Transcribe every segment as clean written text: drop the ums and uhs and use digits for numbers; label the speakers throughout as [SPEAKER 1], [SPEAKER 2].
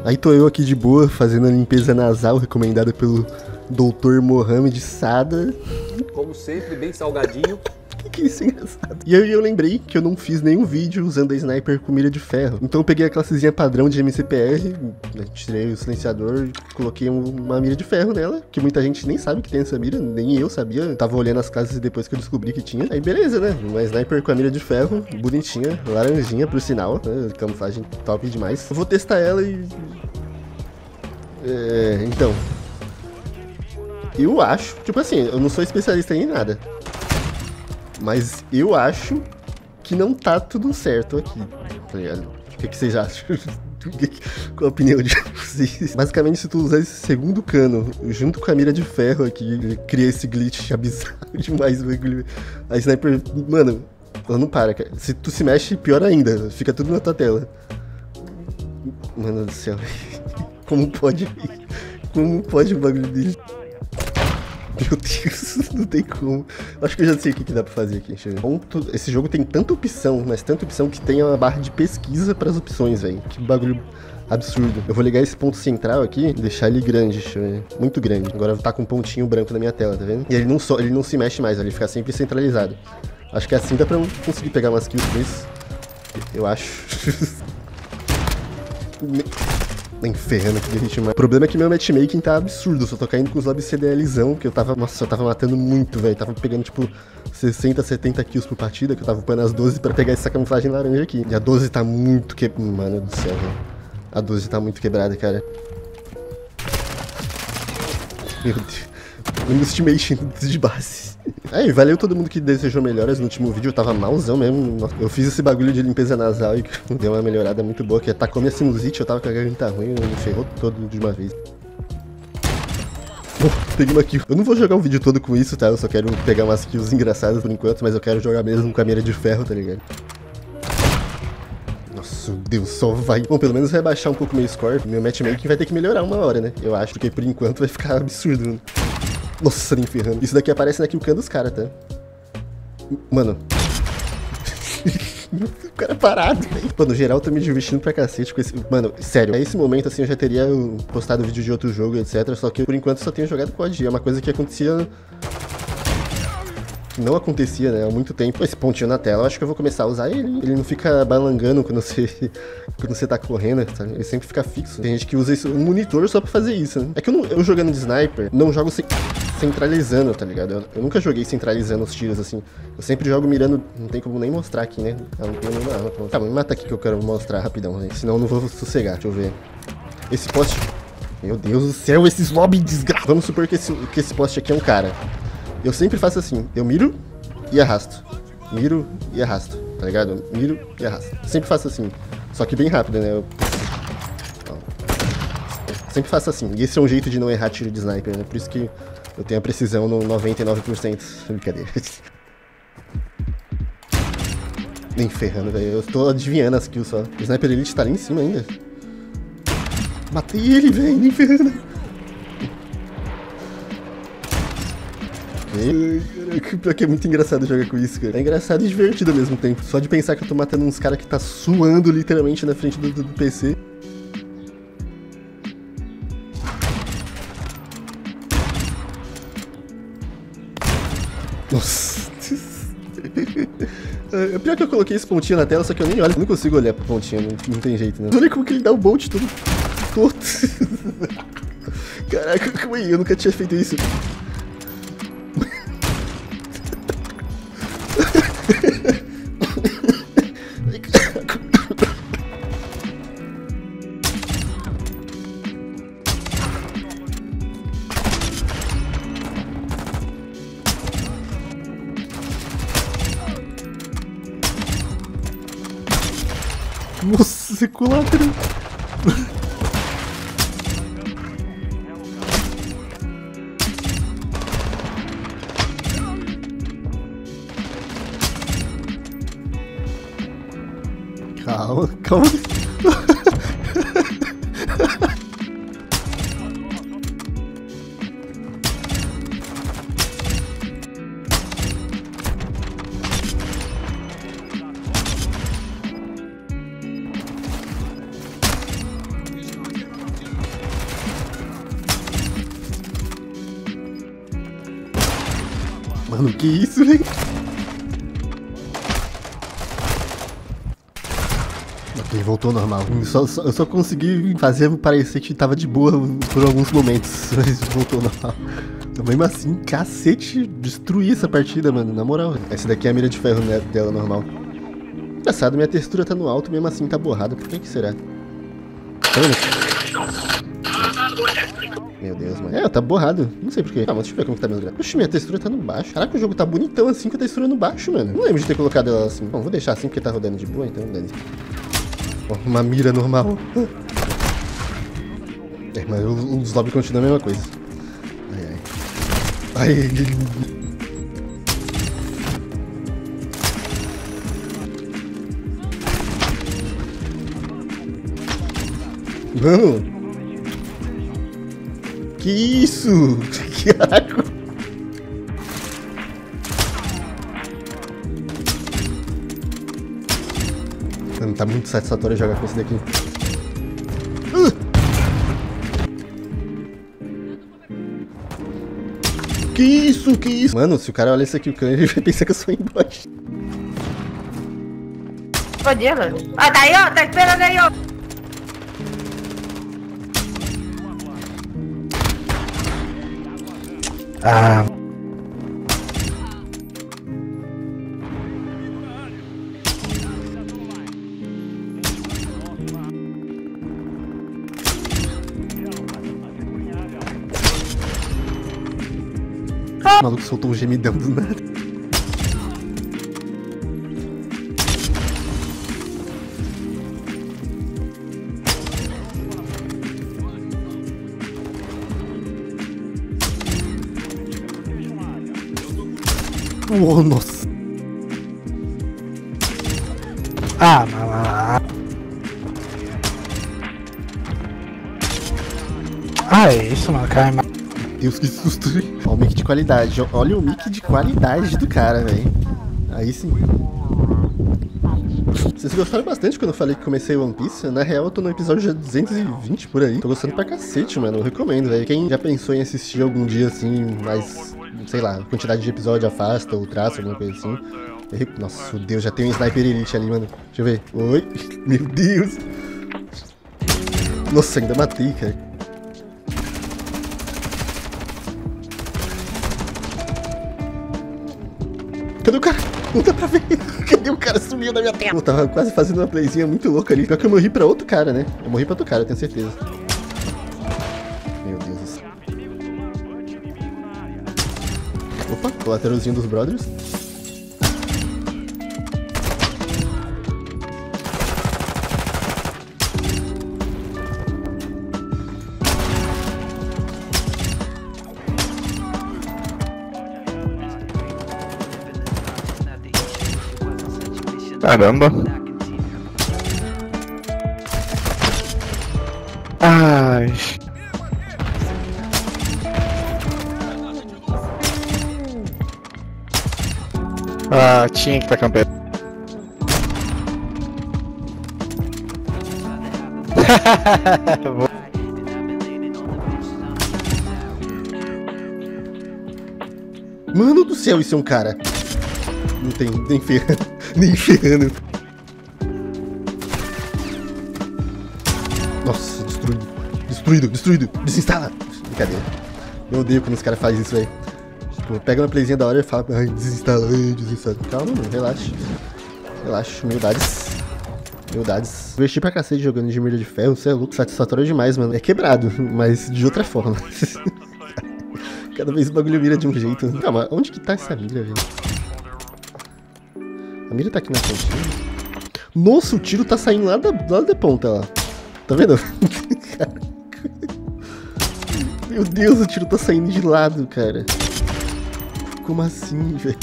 [SPEAKER 1] Aí tô eu aqui de boa, fazendo a limpeza nasal recomendada pelo Dr. Mohamed Sada.
[SPEAKER 2] Como sempre, bem salgadinho.
[SPEAKER 1] Que isso é engraçado. E aí eu lembrei que eu não fiz nenhum vídeo usando a sniper com mira de ferro. Então eu peguei a classezinha padrão de MCPR, tirei o silenciador, coloquei uma mira de ferro nela, que muita gente nem sabe que tem essa mira, nem eu sabia. Eu tava olhando as classes depois que eu descobri que tinha. Aí beleza, né? Uma sniper com a mira de ferro, bonitinha, laranjinha por sinal, né? Camuflagem top demais. Eu vou testar ela e... então... Eu acho, tipo assim, eu não sou especialista em nada. Mas eu acho que não tá tudo certo aqui, tá ligado? O que vocês acham? Qual a opinião de vocês? Basicamente, se tu usar esse segundo cano junto com a mira de ferro aqui, ele cria esse glitch bizarro demais. A sniper, mano, ela não para, cara. Se tu se mexe, pior ainda. Fica tudo na tua tela. Mano do céu. Como pode? Como pode um bagulho dele? Meu Deus, não tem como. Acho que eu já sei o que dá pra fazer aqui. Deixa eu ver. Esse jogo tem tanta opção, mas tanta opção que tem uma barra de pesquisa pras opções, velho. Que bagulho absurdo. Eu vou ligar esse ponto central aqui e deixar ele grande, deixa eu ver. Muito grande. Agora tá com um pontinho branco na minha tela, tá vendo? E ele não se mexe mais, ele fica sempre centralizado. Acho que assim dá pra eu conseguir pegar umas kills com isso. Eu acho. Nem ferrando aqui, gente. O problema é que meu matchmaking tá absurdo. Eu só tô caindo com os lobbies CDLzão, que eu tava... Nossa, eu tava matando muito, velho. Tava pegando, tipo, 60, 70 kills por partida, que eu tava upando as 12 pra pegar essa camuflagem laranja aqui. E a 12 tá muito Mano do céu, velho. A 12 tá muito quebrada, cara. Meu Deus. Estimation de base. Aí, valeu todo mundo que desejou melhoras no último vídeo. Eu tava malzão mesmo. Nossa, eu fiz esse bagulho de limpeza nasal e deu uma melhorada muito boa. Que atacou minha sinusite, eu tava com a garganta ruim, me ferrou todo de uma vez. Peguei uma kill. Eu não vou jogar o vídeo todo com isso, tá? Eu só quero pegar umas kills engraçadas por enquanto, mas eu quero jogar mesmo com a mira de ferro, tá ligado? Nossa, Deus, só vai. Bom, pelo menos rebaixar um pouco meu score. Meu matchmaking vai ter que melhorar uma hora, né? Eu acho que por enquanto vai ficar absurdo, né? Nossa, nem ferrando. Isso daqui aparece na killcam dos caras, tá? Mano. O cara parado, velho. Pô, no geral, eu tô me divertindo pra cacete com esse... Mano, sério. A esse momento, assim, eu já teria postado vídeo de outro jogo, etc. Só que, por enquanto, só tenho jogado COD. É uma coisa que acontecia... Não acontecia, né, há muito tempo. Esse pontinho na tela, eu acho que eu vou começar a usar ele. Ele não fica balangando quando você tá correndo, sabe? Ele sempre fica fixo. Tem gente que usa um monitor só pra fazer isso, né? É que eu jogando de sniper, não jogo centralizando, tá ligado? Eu nunca joguei centralizando os tiros, assim. Eu sempre jogo mirando... Não tem como nem mostrar aqui, né? Não tem nenhuma arma. Tá, me mata aqui que eu quero mostrar rapidão, né? Senão eu não vou sossegar. Deixa eu ver. Esse poste... Meu Deus do céu, esses lobbies desgraçados. Vamos supor que esse poste aqui é um cara. Eu sempre faço assim, eu miro e arrasto. Miro e arrasto, tá ligado? Eu miro e arrasto. Sempre faço assim, só que bem rápido, né? Eu sempre faço assim, e esse é um jeito de não errar tiro de sniper, né? Por isso que eu tenho a precisão no 99%. Brincadeira. Nem ferrando, velho. Eu tô adivinhando as kills só. O Sniper Elite tá ali em cima ainda. Matei ele, velho, nem ferrando. Caraca, pior que é muito engraçado jogar com isso, cara. É engraçado e divertido ao mesmo tempo. Só de pensar que eu tô matando uns caras que tá suando literalmente na frente do PC. Nossa. É pior que eu coloquei esse pontinho na tela, só que eu nem olho. Eu não consigo olhar pro pontinho, não tem jeito, né? Olha como que ele dá o bolt todo torto. Caraca, calma aí, eu nunca tinha feito isso. Nossa, culatra. Calma, calma. Mano, que isso, velho? Ok, voltou ao normal. Eu só consegui fazer parecer que tava de boa por alguns momentos, mas voltou ao normal. Mesmo assim, cacete, destruí essa partida, mano, na moral. Essa daqui é a mira de ferro dela normal. Engraçado, minha textura tá no alto, mesmo assim tá borrada. Por que será? Tá vendo? Meu Deus, mano. É, tá borrado. Não sei porquê. Ah, mas deixa eu ver como que tá meu gráfico. Oxi, minha textura tá no baixo. Caraca, o jogo tá bonitão assim com a textura no baixo, mano. Não lembro de ter colocado ela assim. Bom, vou deixar assim porque tá rodando de boa, então dane. Ó, uma mira normal. É, mas os lobbies continuam a mesma coisa. Ai. Mano, que isso? Caraca. Mano, tá muito satisfatório jogar com esse daqui. Que isso, que isso? Mano, se o cara olha isso aqui, o cano, ele vai pensar que eu sou embaixo.
[SPEAKER 3] Podia, mano. Ah, tá aí, ó. Tá esperando aí, ó.
[SPEAKER 4] Ah.
[SPEAKER 1] O maluco soltou um gemidão do nada. Oh, nossa.
[SPEAKER 4] Ah, mano. Ah, é isso, mano. Cai mais.
[SPEAKER 1] Deus, que susto. Olha o mic de qualidade. Olha o mic de qualidade do cara, velho. Aí sim. Vocês gostaram bastante quando eu falei que comecei One Piece? Na real, eu tô no episódio já 220 por aí. Tô gostando pra cacete, mano. Eu recomendo, velho. Quem já pensou em assistir algum dia, assim, mais... sei lá, quantidade de episódio afasta ou traça, alguma coisa assim. Nossa, meu Deus, já tem um Sniper Elite ali, mano. Deixa eu ver. Oi. Meu Deus. Nossa, ainda matei, cara. Cadê o cara? Não dá pra ver. Cadê o cara? Sumiu da minha tela. Eu tava quase fazendo uma playzinha muito louca ali. Pior que eu morri pra outro cara, né? Eu morri pra outro cara, eu tenho certeza. Meu Deus do céu. Opa, o lateralzinho dos brothers.
[SPEAKER 4] Caramba. Ai. Ah, tinha que estar campeão.
[SPEAKER 1] Mano do céu, isso é um cara. Não tem nem ferrando. Nem ferrando. Nossa, destruído. Destruído, destruído. Desinstala. Brincadeira. Eu odeio quando os caras fazem isso, velho. Tipo, pega uma playzinha da hora e fala, ai, desinstala, ai, desinstala. Calma, mano, relaxa. Relaxa, humildades. Humildades. Investi pra cacete jogando de mira de ferro, você é louco, satisfatório demais, mano. É quebrado, mas de outra forma. Cada vez o bagulho vira de um jeito. Calma, onde que tá essa mira, velho? A mira tá aqui na pontinha. Nossa, o tiro tá saindo lá da ponta, ó. Tá vendo? Meu Deus, o tiro tá saindo de lado, cara. Como assim, velho?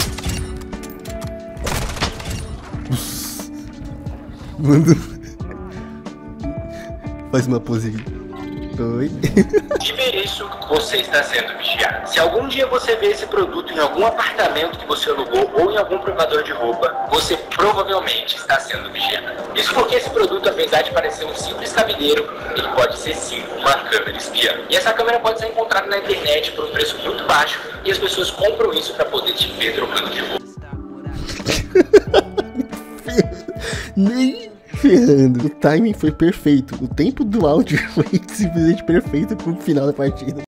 [SPEAKER 1] Mano. Faz uma pose aí. Oi.
[SPEAKER 5] E ver isso, você está sendo vigiado. Se algum dia você vê esse produto em algum apartamento que você alugou ou em algum provador de roupa, você provavelmente está sendo vigiado. Isso porque esse produto, apesar de parecer um simples cabeleiro, ele pode ser sim uma câmera espiã. E essa câmera pode ser encontrada na internet por um preço muito baixo e as pessoas compram isso para poder te ver trocando de roupa.
[SPEAKER 1] Nem ferrando. O timing foi perfeito. O tempo do áudio foi simplesmente perfeito com o final da partida.